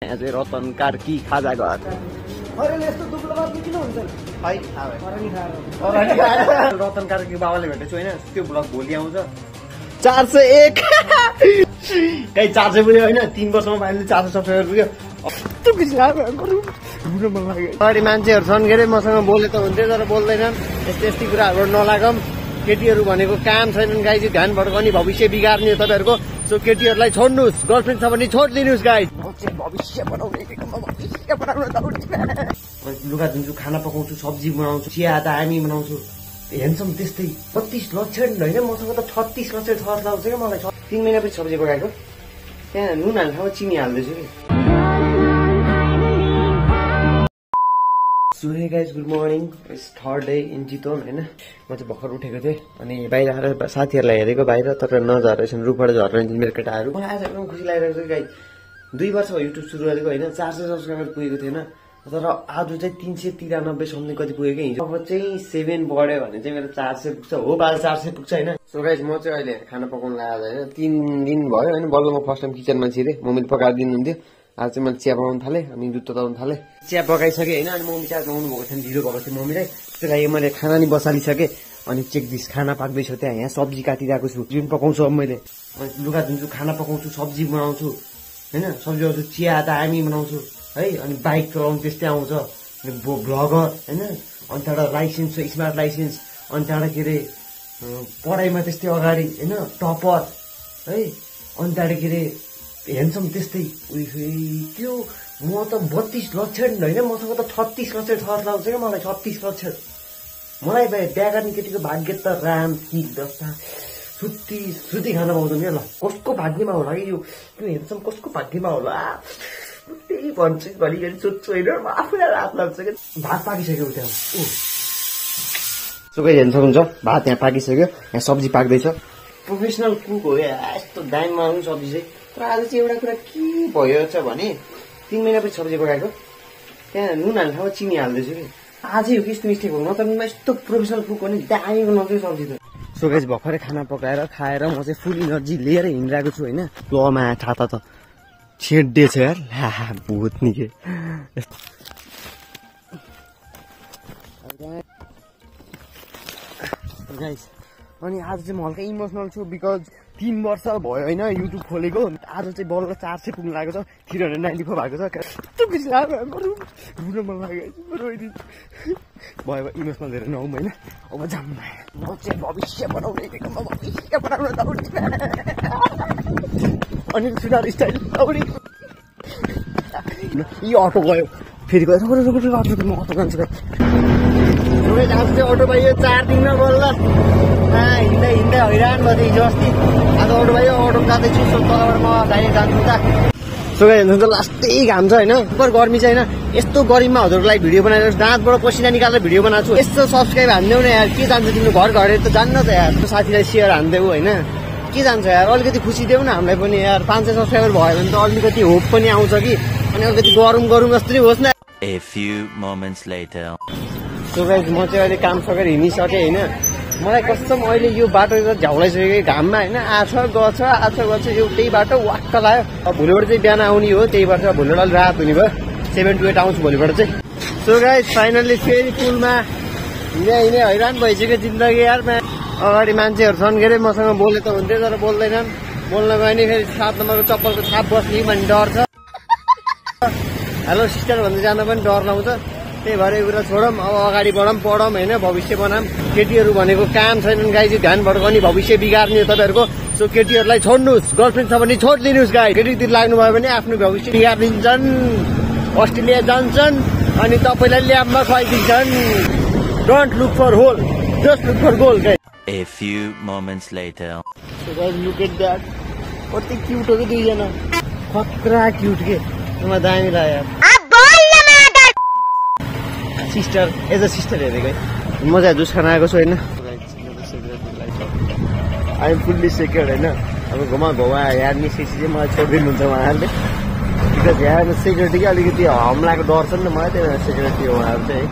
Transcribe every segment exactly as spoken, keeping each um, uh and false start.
यहाँ चाहिँ रतन कार्की खाजा घर रतन कार्की बाबाले भेटेछु होइन त्यो ब्लग भोलि आउँछ चार सय एक कहीँ चार सय पुग्यो होइन तीन वर्षमा पाइले चार सय सब्सक्राइबर पुग्यो अगाडि मान्छेहरू छन् के अरे मसँग बोले त हुन्थ्यो तर बोल्दैनन् यस्तो यस्तै कुराहरू नलागौँ केटीहरू भनेको काम छैनन् गाई चाहिँ ध्यान भड्काउने भविष्य बिगार्ने हो तपाईँहरूको सो केटीहरूलाई छोड्नुहोस् गर्लफ्रेन्ड छ भने छोडिदिनुहोस् गाई भविष्य बनाउने भविष्य बनाउन लुगा धुन्छु खाना पकाउँछु सब्जी बनाउँछु चिया त हामी बनाउँछु हेर्छौँ त्यस्तै बत्तिस लक्षण होइन मसँग त छत्तिस लक्षण छ लाउँछ क्या मलाई तिन महिनापछि सब्जी पकाएको त्यहाँ नुन हाल्ने ठाउँमा चिनी हाल्दैछु कि so hey guys good morning it's third day in Chitwan होइन म चाहिँ भर्खर उठेको थिएँ अनि बाहिर आएर साथीहरूलाई हेरेको बाहिर तर नझरेछन् रुखबाट झर्ने मेरो केटाहरू मलाई आज एकदम खुसी लागिरहेको छ गाई दुई वर्ष भयो युट्युब सुरु गरेको होइन चार सय सब्सक्राइबर पुगेको थिएन तर आज चाहिँ तिन सय तिरानब्बे समथिङ कति पुगेको हिजो अब चाहिँ सेभेन बढ्यो भने चाहिँ मेरो चार सय पुग्छ हो पाल चार सय पुग्छ होइन सो गाइज म चाहिँ अहिले खाना पकाउनु लाग्यो होइन तिन दिन भयो होइन बल्ल म फर्स्ट टाइम किचनमा छिरेँ मम्मीले पकाएर दिनुहुन्थ्यो आज चाहिँ मैले चिया बनाउनु थालेँ अनि दुध तताउनु थालेँ चिया पकाइसकेँ होइन अनि मम्मी चिया बनाउनु भएको थियो ढिलो भएको थियो मम्मीलाई त्यही लागि मैले खाना नि बसालिसकेँ अनि चेक दिस खाना पाक्दैछ त्यहाँ यहाँ सब्जी काटिरहेको छु जुन पकाउँछु अब मैले लुगा धुन्छु खाना पकाउँछु सब्जी बनाउँछु होइन सब्जी बनाउँछु चिया त हामी बनाउँछु है अनि बाइक चलाउनु त्यस्तै आउँछ भ्लगर होइन अनि त्यहाँबाट लाइसेन्स छ स्मार्ट लाइसेन्स अनि त्यहाँबाट के अरे पढाइमा त्यस्तै अगाडि होइन टपर है अनि त्यहाँबाट के अरे हेर्छौँ त्यस्तै उयो त्यो म त बत्तिस लक्षण होइन मसँग त छत्तिस लक्षण छ लाउँछ क्या मलाई छत्तिस लक्षण मलाई बिहा गर्ने केटीको भाग्य त राम कि दस्ता सुत्ती सुती खान पाउँदैन क्या ल कसको भाग्यमा होला कि यो त्यो हेर्छौँ कसको भाग्यमा होला त्यही भन्छु घरिघरि सोध्छु होइन आफूलाई रात लाग्छ क्या भात पाकिसक्यो त्यहाँ ऊ सुकै हेर्न सक्नुहुन्छ भात यहाँ पाकिसक्यो यहाँ सब्जी पाक्दैछ प्रोफेसनल कुक हो क्या यस्तो दाममा आउनु सब्जी चाहिँ तर आज चाहिँ एउटा कुरा के भयो छ भने तिन महिनापछि सब्जी पकाएको त्यहाँ नुन हाल्ने ठाउँमा चिनी हाल्दैछु कि आजै हो कि यस्तो मिस्टेक हो न त यस्तो प्रोफेसनल कुक हो नि दामी बनाउँछु सब्जी त सो गाइस भर्खरै खाना पकाएर खाएर म चाहिँ फुल इनर्जी लिएर हिँडिरहेको छु होइन लमा छाता त छेड्डे छ यार ला भूत निके गाइस अनि आज चाहिँ म हल्का इमोसनल छु बिकज तीन वर्ष भयो होइन युट्युब खोलेको आज चाहिँ बल्ल चार सय पुग्नु लागेको छ थ्री हन्ड्रेड नाइन्टी फोर भएको छ रुन मन लाग्यो भयो इमोसनल धेरै नहुँ होइन अब जाम म चाहिँ भविष्य बनाउने भविष्य बनाउन दौडी अनि सुनार स्टाइल दौडी यो अटो गयो फेरि गयो अटो म अटो जान्छु आज चाहिँ अटो पाइयो चार दिनमा बल्ल हिँड्दै हिँड्दै हैरान भयो हिजो अस्ति आज अटो पाइयो अटो जाँदैछु तलबाट म डाइरेक्ट जान्छु त सो हेर्नु त लास्टै घाम छ होइन सुपर गर्मी छ होइन यस्तो गरिममा हजुरको लागि भिडियो बनाएर दाँतबाट पसिना निकालेर भिडियो बनाएको छु यस्तो सब्सक्राइब हान्देऊ न यार के जान्छ तिम्रो घर घरेर त जान्न त यार साथीलाई सेयर हान्देऊ होइन के जान्छ यार अलिकति खुसी देऊ न हामीलाई पनि यार पाँच सय सब्सक्राइबर भयो भने त अलिकति होप पनि आउँछ कि अनि अलिकति गरौँ गरौँ जस्तो नि होस् न A few moments later. So guys म चाहिँ अहिले काम सकेर हिँडिसकेँ होइन मलाई कस्तो अहिले यो बाटो त झ्याउलाइसक्यो घाममा होइन आछ गछ आछ गछ एउटै बाटो वाक्क लाग्यो अब भोलिबाट चाहिँ बिहान आउने हो त्यही भएर भोलिबाट अलिक रात हुने भयो सेभेन टु एट आउँछु भोलिबाट चाहिँ सो गाइस फाइनल्ली फेरि पुलमा हिँडे हिँडे हैरान भइसक्यो जिन्दगी यारमा अगाडि मान्छेहरू छन् के अरे मसँग बोले त हुन्थ्यो तर बोल्दैनन् बोल्न गयो भने फेरि सात नम्बरको चप्पलको छाप बस्ने भन्ने डर छ हेलो सिस्टर भन्दै जाँदा पनि डर लाउँछ त्यही भएर यो कुरा छोडौँ अब अगाडि बढौँ पढौँ होइन भविष्य बनाऊँ केटीहरू भनेको काम छैनन् गाई चाहिँ ध्यान भड्काउने भविष्य बिगार्ने हो तपाईँहरूको सो केटीहरूलाई छोड्नुहोस् गर्लफ्रेन्ड छ भने छोडिदिनुहोस् गाई केटीतिर लाग्नुभयो भने आफ्नो भविष्य बिगारिदिन्छन् अस्ट्रेलिया जान्छन् अनि तपाईँलाई ल्याबमा खुवाइदिन्छन् don't look for hole just look for goal guy A few moments later. So guys, look at that. कति क्युट हो कि दुईजना खतरा क्युट के मलाई दामी लाग्यो सिस्टर एज अ सिस्टर हेरेको है मजा जुस खान आएको छु होइन आई एम फुल्ली सेक्योर्ड होइन अब घुमा घुमा यार निस्केपछि चाहिँ मलाई छोडिदिनुहुन्छ उहाँहरूले बिकज यहाँ सेक्युरिटीकै अलिकति हमलाको डर छ नि त मलाई त्यही भएर सेक्युरिटी हो उहाँहरू चाहिँ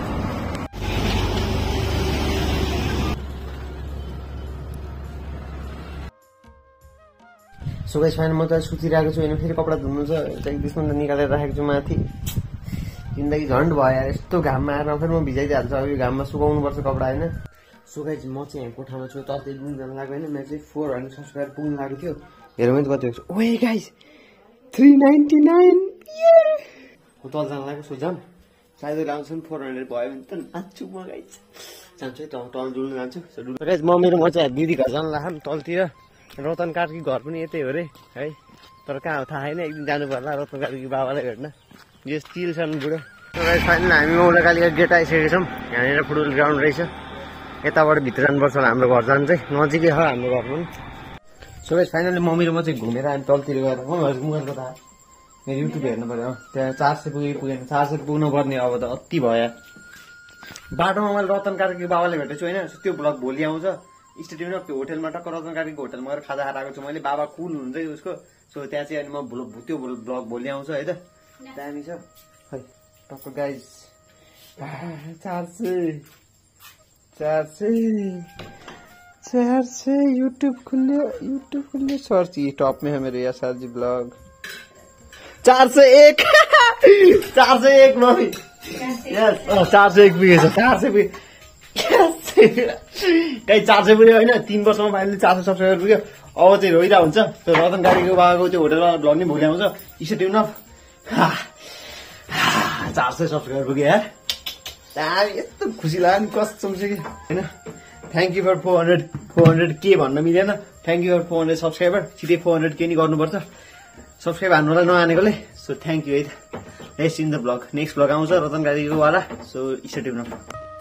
सो गाइस फाइन म त सुतिरहेको छु होइन फेरि कपडा धुनु छ त्यसमा त निकालेर राखेको छु माथि जिन्दगी झन्ड भयो यार यस्तो घाममा आएर फेरि म भिजाइदिइहाल्छु अब यो घाममा सुकाउनुपर्छ कपडा होइन सो गाइस म चाहिँ यहाँ कोठामा छु तल चाहिँ पुग्न लाग्यो होइन मेरो चाहिँ फोर हन्ड्रेड सब्सक्राइबर पुग्न लागेको थियो हेरौँ है कति हो ओए गाइस थ्री नाइन्टी नाइन हो तल जान लाग्यो सो जाम सायद आउँछ नि फोर हन्ड्रेड भयो भने त नाच्छु म गाइस जान्छु है तल तल डुल्नु जान्छु गाइस म मेरो म चाहिँ दिदी घर जान लाग्यो तलतिर रतन कार्की घर पनि यतै हो रे है तर कहाँ हो थाहा छैन एकदिन जानु पर्ला रतन कार्की बाबालाई भेट्न यो स्टिल छन् बुढो फाइनल हामी मौलाकालीका गेट आइसकेको छौँ यहाँनिर फुटबल ग्राउन्ड रहेछ यताबाट भित्र जानुपर्छ हाम्रो घर जानु चाहिँ नजिकै छ हाम्रो घर पनि सो गाइस फाइनली मम्मी र म चाहिँ घुमेर हामी तलतिर गएर घुमेर त मेरो युट्युब हेर्नु पर्यो त्यहाँ चार सय पुगे पुगेन चार सय पुग्नु पर्ने अब त अति भयो बाटोमा मैले रतन कार्की बाबाले भेटेको छु होइन त्यो ब्लग भोलि आउँछ स्टेडियममा त्यो होटेलमा टक्क रतन कार्कीको होटेलमा गएर खाजा खाएर आएको छु मैले बाबा कुल हुन्छ उसको सो त्यहाँ चाहिँ अनि म त्यो ब्लग भोलि आउँछ है त दामी छ है टक्क गाइस चार सय चार सय चार सय यूट्यूब खुल्यो यूट्यूब खुल्यो सर्च टॉप में है मेरे यार सर जी ब्लॉग चार सय एक चार सय एक मम्मी यस चार सय एक पुगेछ चार सय पुगे कहीँ चार सय पुग्यो होइन तीन वर्षमा फाइनली चार सय सब्सक्राइबर पुग्यो अब चाहिँ रोइरहेको हुन्छ त्यो रतन गाडीको बाबाको त्यो होटेलमा भ्लग नि भोलि आउँछ स्टेडियम चार सय सब्सक्राइबर पुग्यो यार यस्तो खुसी लाग्यो नि कसम चाहिँ कि होइन thank you for four hundred four hundred के भन्न मिलेन thank you for four hundred subscriber सिधै फोर हन्ड्रेड के नि गर्नुपर्छ सब्सक्राइब हान्नुलाई नआनेकोले सो थ्याङ्क यू है next in the blog next blog आउँछ रतन गाडीको वाला सो स्टेडियम